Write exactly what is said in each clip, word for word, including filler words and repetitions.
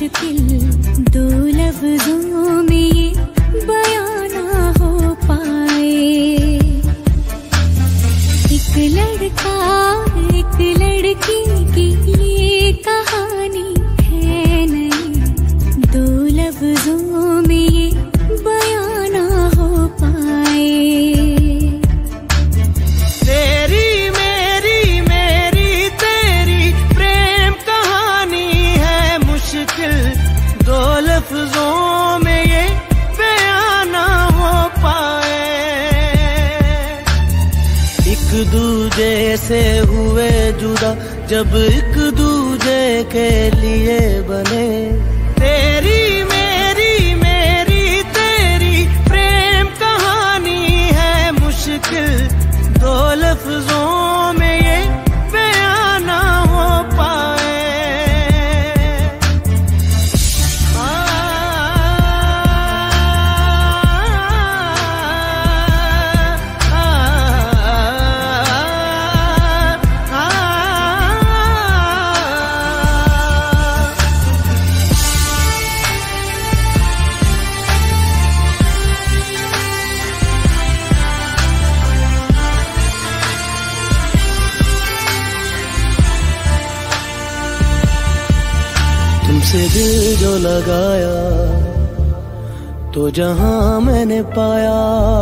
मुश्किल दो लफ्जों में ये बयां ना हो पाए। एक लड़का एक लड़की की ये कहानी है नहीं, दो लफ्जों में ये बयां ना हो पाए। तेरी मेरी मेरी तेरी प्रेम कहानी है मुश्किल, दो लफ्जों में ये बयां ना हो पाए। एक दूजे से हुए जुदा जब एक दूजे के लिए बने, तेरी मेरी मेरी तेरी प्रेम कहानी है मुश्किल, दो लफ्जों में ये बयां ना हो पाए। तुमसे दिल जो लगाया तो जहां मैंने पाया,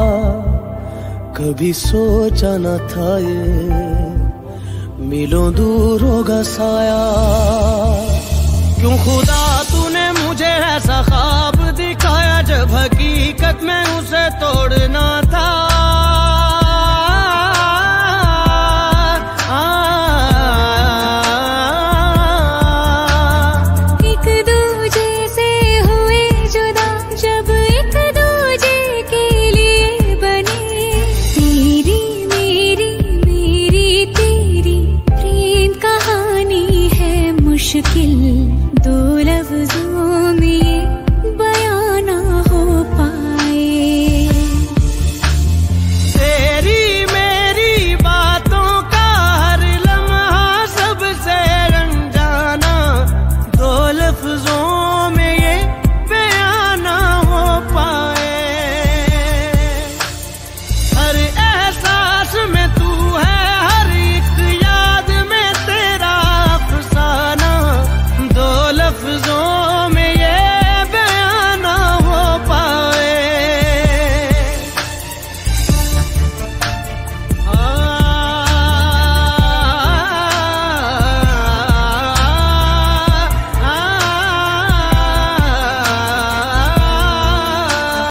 कभी सोचा न था ये मिलों दूर होगा साया। क्यों खुदा तूने मुझे ऐसा ख्वाब दिखाया जब हकीकत में उसे तोड़ना था।